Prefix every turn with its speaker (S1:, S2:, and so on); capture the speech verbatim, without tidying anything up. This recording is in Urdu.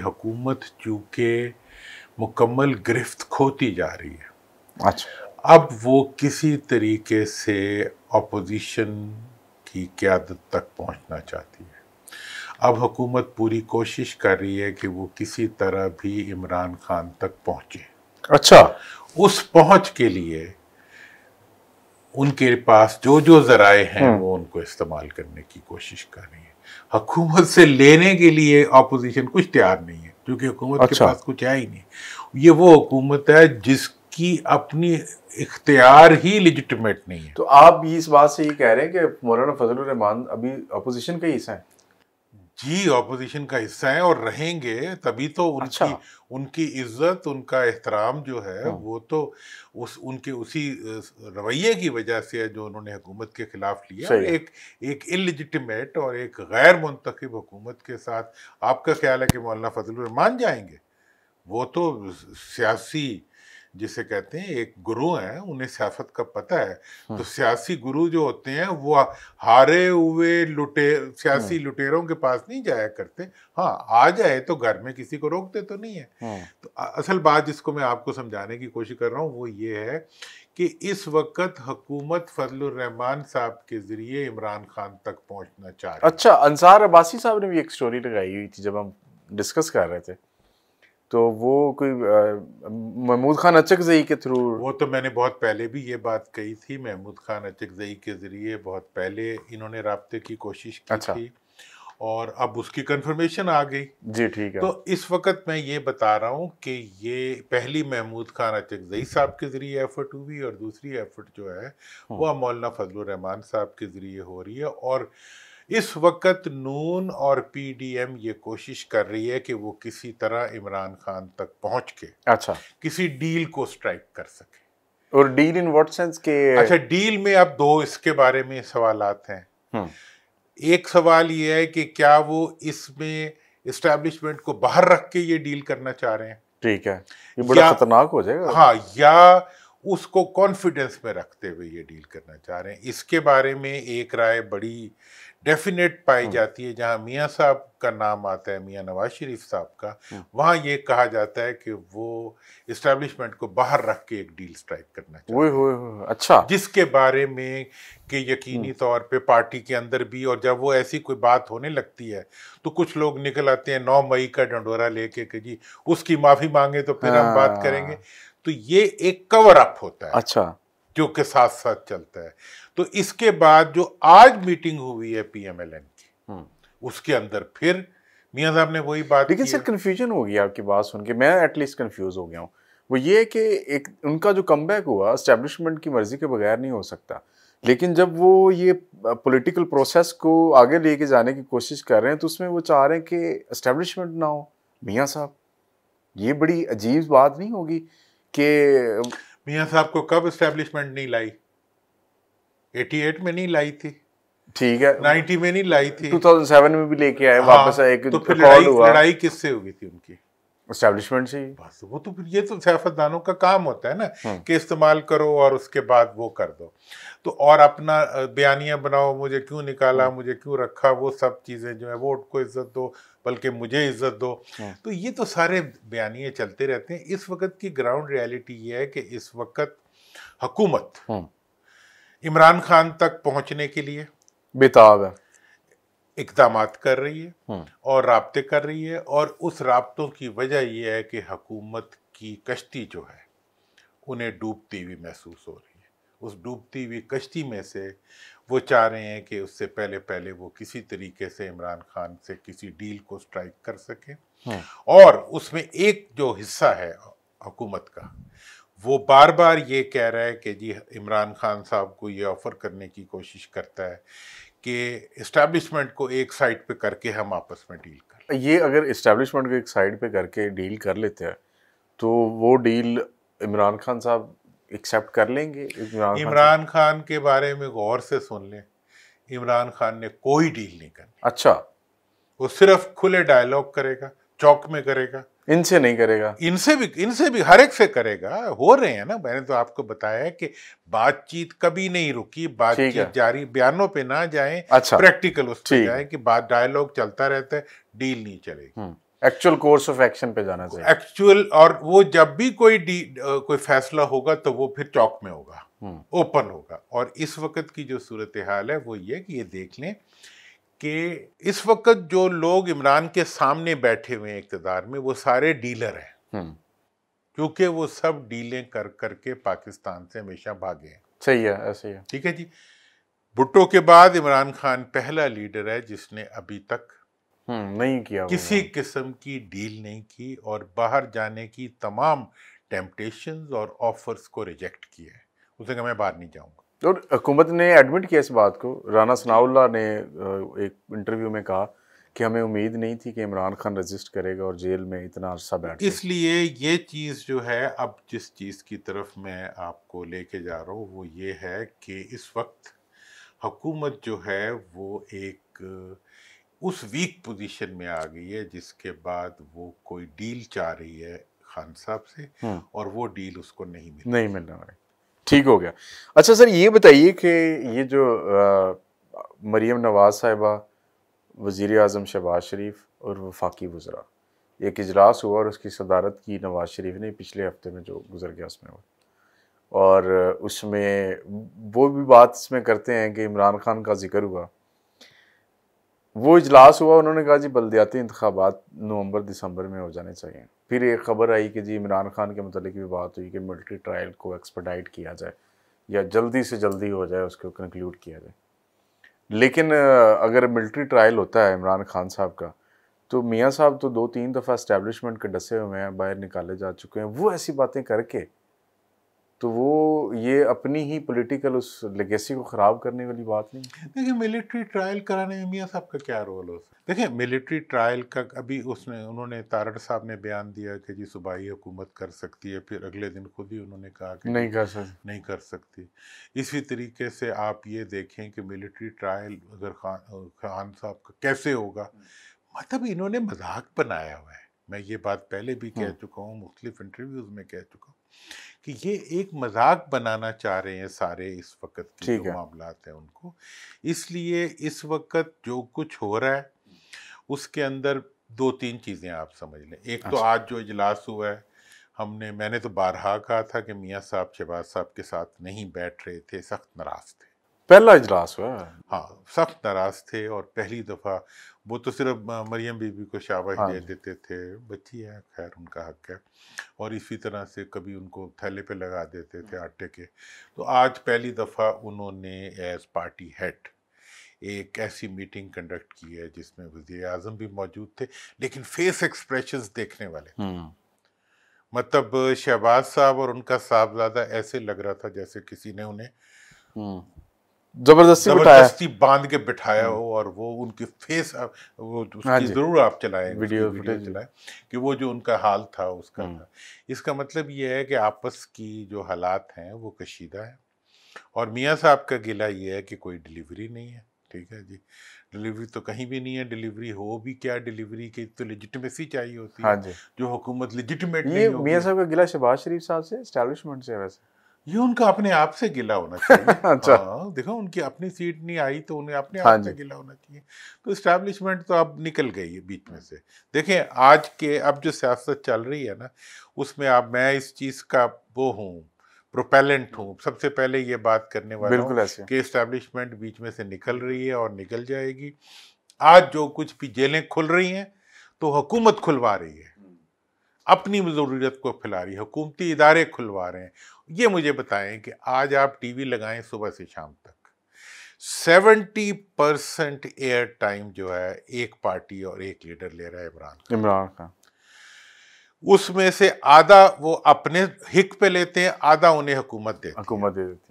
S1: حکومت چونکہ مکمل گرفت کھوتی جا رہی ہے،
S2: اچھا
S1: اب وہ کسی طریقے سے اپوزیشن کی قیادت تک پہنچنا چاہتی ہے۔ اب حکومت پوری کوشش کر رہی ہے کہ وہ کسی طرح بھی عمران خان تک پہنچے۔
S2: اچھا
S1: اس پہنچ کے لیے ان کے پاس جو جو ذرائع ہیں وہ ان کو استعمال کرنے کی کوشش کر رہی ہے۔ حکومت سے لینے کے لیے اپوزیشن کچھ تیار نہیں ہے، کیونکہ حکومت کے پاس کچھ ہے ہی نہیں۔ یہ وہ حکومت ہے جس کی اپنی اختیار ہی لیجٹمیٹ نہیں ہے۔
S2: تو آپ اس بات سے یہ کہہ رہے ہیں کہ مولانا فضل الرحمان ابھی اپوزیشن کا حصہ ہے؟
S1: جی اپوزیشن کا حصہ ہیں اور رہیں گے، تبھی تو ان کی ان کی عزت، ان کا احترام جو ہے وہ تو اس ان کے اسی رویے کی وجہ سے ہے جو انہوں نے حکومت کے خلاف لیا۔ ایک ایک انلیجٹمیٹ اور ایک غیر منتخب حکومت کے ساتھ آپ کا خیال ہے کہ مولانا فضل الرحمان جائیں گے؟ وہ تو سیاسی جسے کہتے ہیں ایک گرو ہیں، انہیں سیاست کا پتہ ہے۔ تو سیاسی گرو جو ہوتے ہیں وہ ہارے ہوئے لٹیر سیاسی لٹیروں کے پاس نہیں جایا کرتے۔ ہاں آ جائے تو گھر میں کسی کو روکتے تو نہیں ہے۔ تو اصل بات جس کو میں آپ کو سمجھانے کی کوشش کر رہا ہوں وہ یہ ہے کہ اس وقت حکومت فضل الرحمان صاحب کے ذریعے عمران خان تک پہنچنا چاہ رہی ہے۔
S2: اچھا، انصار عباسی صاحب نے بھی ایک سٹوری لگائی ہوئی تھی جب ہم ڈسکس کر رہے تھے، تو وہ کوئی محمود خان اچکزئی کے تھرو۔
S1: وہ تو میں نے بہت پہلے بھی یہ بات کہی تھی، محمود خان اچکزئی کے ذریعے بہت پہلے انہوں نے رابطے کی کوشش کی تھی اور اب اس کی کنفرمیشن آ گئی۔
S2: جی ٹھیک ہے۔
S1: تو اس وقت میں یہ بتا رہا ہوں کہ یہ پہلی محمود خان اچکزئی صاحب کے ذریعے ایفرٹ ہوئی اور دوسری ایفرٹ جو ہے وہ مولانا فضل الرحمان صاحب کے ذریعے ہو رہی ہے۔ اور اس وقت نون اور پی ڈی ایم یہ کوشش کر رہی ہے کہ وہ کسی طرح عمران خان تک پہنچ کے
S2: اچھا
S1: کسی ڈیل کو سٹرائک کر سکے۔
S2: اور ڈیل ان واٹ سینس کے؟
S1: اچھا ڈیل میں اب دو اس کے بارے میں سوالات ہیں۔ ایک سوال یہ ہے کہ کیا وہ اس میں اسٹیبلشمنٹ کو باہر رکھ کے یہ ڈیل کرنا چاہ رہے ہیں؟
S2: ٹھیک ہے، یہ بڑا خطرناک ہو جائے گا۔
S1: ہاں، یا اس کو کانفیڈنس میں رکھتے ہوئے یہ ڈیل کرنا چاہ رہے ہیں۔ اس کے بارے میں ایک رائے بڑی ڈیفینیٹ پائی جاتی ہے، جہاں میاں صاحب کا نام آتا ہے، میاں نواز شریف صاحب کا، وہاں یہ کہا جاتا ہے کہ وہ اسٹیبلشمنٹ کو باہر رکھ کے ایک ڈیل سٹرائک کرنا چاہتے ہیں۔
S2: اچھا،
S1: جس کے بارے میں کہ یقینی طور پہ پارٹی کے اندر بھی، اور جب وہ ایسی کوئی بات ہونے لگتی ہے تو کچھ لوگ نکل آتے ہیں نو مئی کا ڈنڈورا لے کے کہ جی اس کی معافی مانگے تو پھر ہم بات کریں گے۔ تو یہ ایک کور اپ ہوتا ہے
S2: اچھا
S1: جو کہ ساتھ ساتھ چلتا ہے۔ تو اس کے بعد جو آج میٹنگ ہوئی ہے پی ایم ایل این کی، اس کے اندر پھر میاں صاحب نے وہی بات کی۔
S2: لیکن سر کنفیوژن ہو گیا آپ کی بات سن کے، میں ایٹ لیسٹ کنفیوز ہو گیا ہوں۔ وہ یہ کہ ایک ان کا جو کم بیک ہوا اسٹیبلشمنٹ کی مرضی کے بغیر نہیں ہو سکتا، لیکن جب وہ یہ پولیٹیکل پروسیس کو آگے لے کے جانے کی کوشش کر رہے ہیں تو اس میں وہ چاہ رہے ہیں کہ اسٹیبلشمنٹ نہ ہو۔ میاں صاحب یہ بڑی عجیب بات نہیں ہوگی کہ
S1: میاں صاحب کو کب اسٹیبلشمنٹ نہیں لائی؟ ایٹی ایٹ میں نہیں لائی تھی،
S2: ٹھیک ہے،
S1: نائنٹی میں نہیں لائی تھی،
S2: ٹو تھاؤزینڈ سیون میں بھی لے کے آئے واپس۔ ایک
S1: تو پھر لڑائی کس سے ہوئی تھی ان کی؟
S2: اسٹیبلشمنٹ سے ہی۔
S1: بس وہ تو پھر یہ تو سیاستدانوں کا کام ہوتا ہے نا کہ استعمال کرو اور اس کے بعد وہ کر دو، تو اور اپنا بیانیہ بناؤ، مجھے کیوں نکالا، مجھے کیوں رکھا، وہ سب چیزیں جو ہیں، ووٹ کو عزت دو بلکہ مجھے عزت دو۔ تو یہ تو سارے بیانیے چلتے رہتے ہیں۔ اس وقت کی گراؤنڈ ریالٹی یہ ہے کہ اس وقت حکومت عمران خان تک پہنچنے کے لیے
S2: بےتاب ہے،
S1: اقدامات کر رہی ہے اور رابطے کر رہی ہے، اور اس رابطوں کی وجہ یہ ہے کہ حکومت کی کشتی جو ہے انہیں ڈوبتی ہوئی محسوس ہو رہی ہے۔ اس ڈوبتی ہوئی کشتی میں سے وہ چاہ رہے ہیں کہ اس سے پہلے پہلے وہ کسی طریقے سے عمران خان سے کسی ڈیل کو سٹرائک کر سکیں، اور اس میں ایک جو حصہ ہے حکومت کا وہ بار بار یہ کہہ رہا ہے کہ جی عمران خان صاحب کو یہ آفر کرنے کی کوشش کرتا ہے کہ اسٹیبلشمنٹ کو ایک سائڈ پہ کر کے ہم آپس میں ڈیل کر لیں۔
S2: یہ اگر اسٹیبلشمنٹ کو ایک سائڈ پہ کر کے ڈیل کر لیتے ہیں تو وہ ڈیل عمران خان صاحب ایکسیپٹ کر لیں گے؟
S1: عمران خان کے بارے میں غور سے سن لیں، عمران خان نے کوئی ڈیل نہیں کرنی۔
S2: اچھا،
S1: وہ صرف کھلے ڈائلاگ کرے گا، چوک میں کرے گا،
S2: ان سے نہیں کرے گا؟
S1: ان سے بھی ان سے بھی ہر ایک سے کرے گا۔ ہو رہے ہیں نا، میں نے تو آپ کو بتایا ہے کہ بات چیت کبھی نہیں رکی، بات چیت جاری، بیانوں پہ نہ جائیں، پریکٹیکل اس پہ جائیں کہ بات ڈائلاگ چلتا رہتا ہے، ڈیل نہیں چلے گی۔
S2: ایکچوئل کورس آف ایکشن پہ جانا چاہیے
S1: ایکچوئل. اور وہ جب بھی کوئی کوئی فیصلہ ہوگا تو وہ پھر چوک میں ہوگا, اوپن ہوگا. اور اس وقت کی جو صورتحال ہے وہ یہ کہ یہ دیکھ لیں کہ اس وقت جو لوگ عمران کے سامنے بیٹھے ہوئے ہیں اقتدار میں وہ سارے ڈیلر ہیں, کیونکہ وہ سب ڈیلیں کر کر کے پاکستان سے ہمیشہ بھاگے ہیں.
S2: صحیح ہے, ایسے ہی ہے.
S1: ٹھیک ہے جی. بھٹو کے بعد عمران خان پہلا لیڈر ہے جس نے ابھی تک
S2: نہیں کیا
S1: کسی قسم کی ڈیل نہیں کی اور باہر جانے کی تمام ٹیمپٹیشنز اور آفرز کو ریجیکٹ کیا ہے. اسے کہ میں باہر نہیں جاؤں گا.
S2: اور حکومت نے ایڈمٹ کیا اس بات کو. رانا ثناء اللہ نے ایک انٹرویو میں کہا کہ ہمیں امید نہیں تھی کہ عمران خان رجسٹ کرے گا اور جیل میں اتنا عرصہ بیٹھے.
S1: اس لیے یہ چیز جو ہے, اب جس چیز کی طرف میں آپ کو لے کے جا رہا ہوں وہ یہ ہے کہ اس وقت حکومت جو ہے وہ ایک اس ویک پوزیشن میں آ گئی ہے جس کے بعد وہ کوئی ڈیل چاہ رہی ہے خان صاحب سے اور وہ ڈیل اس کو نہیں مل
S2: نہیں ملنا ہے. ٹھیک ہو گیا. اچھا سر, یہ بتائیے کہ یہ جو مریم نواز صاحبہ, وزیر اعظم شہباز شریف اور وفاقی وزراء, ایک اجلاس ہوا اور اس کی صدارت کی نواز شریف نے پچھلے ہفتے میں جو گزر گیا اس میں ہوا, اور اس میں وہ بھی بات اس میں کرتے ہیں کہ عمران خان کا ذکر ہوا. وہ اجلاس ہوا, انہوں نے کہا جی بلدیاتی انتخابات نومبر دسمبر میں ہو جانے چاہیے. پھر ایک خبر آئی کہ جی عمران خان کے متعلق بھی بات ہوئی کہ ملٹری ٹرائل کو ایکسپیڈائٹ کیا جائے یا جلدی سے جلدی ہو جائے, اس کو کنکلیوڈ کیا جائے. لیکن اگر ملٹری ٹرائل ہوتا ہے عمران خان صاحب کا تو میاں صاحب تو دو تین دفعہ اسٹیبلشمنٹ کے ڈسے ہوئے ہیں, باہر نکالے جا چکے ہیں. وہ ایسی باتیں کر کے تو وہ یہ اپنی ہی پولیٹیکل اس لیگیسی کو خراب کرنے والی بات نہیں.
S1: دیکھیں ملٹری ٹرائل کرانے میں میاں صاحب کا کیا رول ہو سکتا ہے. دیکھیں ملٹری ٹرائل کا ابھی اس نے انہوں نے تارڑ صاحب نے بیان دیا کہ جی صوبائی حکومت کر سکتی ہے, پھر اگلے دن خود ہی انہوں نے کہا کہ
S2: نہیں کر سکتی
S1: نہیں کر سکتی. اسی طریقے سے آپ یہ دیکھیں کہ ملٹری ٹرائل اگر خان خان صاحب کا کیسے ہوگا, مطلب انہوں نے مذاق بنایا ہوا ہے. میں یہ بات پہلے بھی کہہ چکا ہوں, مختلف انٹرویوز میں کہہ چکا ہوں کہ یہ ایک مذاق بنانا چاہ رہے ہیں سارے اس وقت کے جو معاملات ہیں ان کو. اس لیے اس وقت جو کچھ ہو رہا ہے اس کے اندر دو تین چیزیں آپ سمجھ لیں. ایک تو آج جو اجلاس ہوا ہے, ہم نے میں نے تو بارہا کہا تھا کہ میاں صاحب شہباز صاحب کے ساتھ نہیں بیٹھ رہے تھے, سخت ناراض تھے.
S2: پہلا اجلاس ہوا,
S1: ہاں سخت ناراض تھے. اور پہلی دفعہ وہ تو صرف مریم بی بی کو شاباش دے دیتے تھے, بچی ہے خیر ان کا حق ہے, اور اسی طرح سے کبھی ان کو تھیلے پہ لگا دیتے تھے آٹے کے. تو آج پہلی دفعہ انہوں نے ایز پارٹی ہیڈ ایک ایسی میٹنگ کنڈکٹ کی ہے جس میں وزیر اعظم بھی موجود تھے, لیکن فیس ایکسپریشنز دیکھنے والے. مطلب شہباز صاحب اور ان کا صاحبزادہ ایسے لگ رہا تھا جیسے کسی نے انہیں
S2: زبردستی
S1: زبردستی باندھ کے بٹھایا ہو, اور وہ ان کی فیس وہ اس کی ضرور آپ چلائیں ویڈیو چلائیں کہ وہ جو ان کا حال تھا اس کا تھا. اس کا مطلب یہ ہے کہ آپس کی جو حالات ہیں وہ کشیدہ ہیں, اور میاں صاحب کا گلہ یہ ہے کہ کوئی ڈیلیوری نہیں ہے. ٹھیک ہے جی, ڈیلیوری تو کہیں بھی نہیں ہے. ڈیلیوری ہو بھی کیا, ڈیلیوری کی تو لیجٹمیسی چاہیے ہوتی ہے, جو حکومت لیجٹمیٹ نہیں ہوگی.
S2: میاں صاحب کا گلہ شہباز شریف صاحب سے, اسٹیبلشمنٹ سے, ویسے
S1: یہ ان کا اپنے آپ سے گلہ ہونا چاہیے. ہاں دیکھو ان کی اپنی سیٹ نہیں آئی تو انہیں اپنے آپ سے گلہ ہونا چاہیے. تو اسٹیبلشمنٹ تو اب نکل گئی ہے بیچ میں سے. دیکھیں آج کے اب جو سیاست چل رہی ہے نا, اس میں اب میں اس چیز کا وہ ہوں, پروپیلنٹ ہوں, سب سے پہلے یہ بات کرنے والا ہوں کہ اسٹیبلشمنٹ بیچ میں سے نکل رہی ہے اور نکل جائے گی. آج جو کچھ بھی جیلیں کھل رہی ہیں تو حکومت کھلوا رہی ہے, اپنی ضرورت کو پھیلا رہی ہے, حکومتی ادارے کھلوا رہے ہیں. یہ مجھے بتائیں کہ آج آپ ٹی وی لگائیں صبح سے شام تک, سیونٹی پرسنٹ ایئر ٹائم جو ہے ایک پارٹی اور ایک لیڈر لے رہا ہے, عمران
S2: عمران خان.
S1: اس میں سے آدھا وہ اپنے حق پہ لیتے ہیں, آدھا انہیں حکومت دیتی ہے.
S2: حکومت دے دیتی ہے.